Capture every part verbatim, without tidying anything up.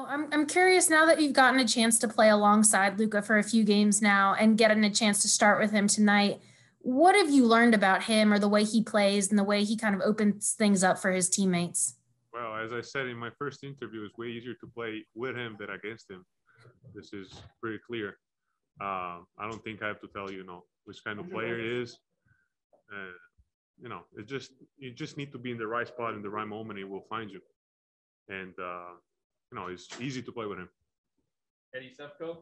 I'm I'm curious now that you've gotten a chance to play alongside Luka for a few games now and getting a chance to start with him tonight. What have you learned about him or the way he plays and the way he kind of opens things up for his teammates? Well, as I said in my first interview, it's way easier to play with him than against him. This is pretty clear. Uh, I don't think I have to tell you, you know, which kind of player he is. Uh, you know, it just you just need to be in the right spot in the right moment. He will find you, and uh, you know, it's easy to play with him. Eddie Sefko.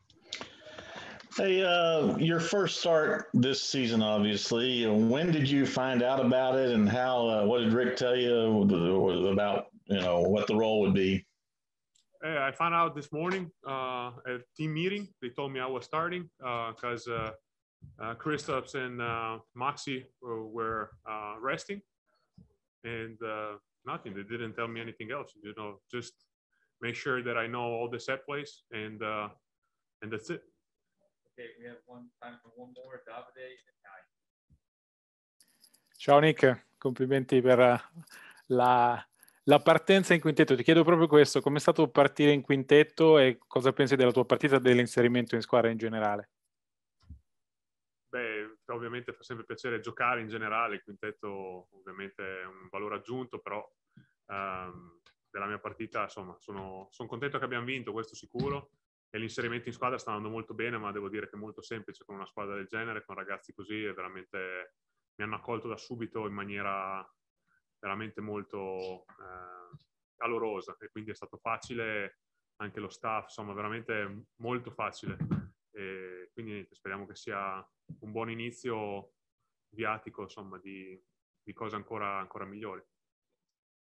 Hey, uh, your first start this season, obviously. When did you find out about it, and how? Uh, what did Rick tell you about, you know, what the role would be? Hey, I found out this morning uh, at team meeting. They told me I was starting because uh, uh, uh, Kristaps and uh, Maxi were, were uh, resting, and uh, nothing. They didn't tell me anything else. You know, just make sure that I know all the set plays, and uh, and that's it. Okay, we have one time for one more. Davide and Kai. Ciao Nick, complimenti per la, la partenza in quintetto. Ti chiedo proprio questo, com'è stato partire in quintetto e cosa pensi della tua partita e dell'inserimento in squadra in generale? Beh, ovviamente fa sempre piacere giocare in generale, il quintetto ovviamente è un valore aggiunto, però um, della mia partita, insomma, sono, sono contento che abbiamo vinto, questo sicuro, e l'inserimento in squadra sta andando molto bene, ma devo dire che è molto semplice con una squadra del genere, con ragazzi così, e veramente mi hanno accolto da subito in maniera veramente molto eh, calorosa, e quindi è stato facile, anche lo staff, insomma, veramente molto facile. E quindi speriamo che sia un buon inizio viatico, insomma, di, di cose ancora, ancora migliori.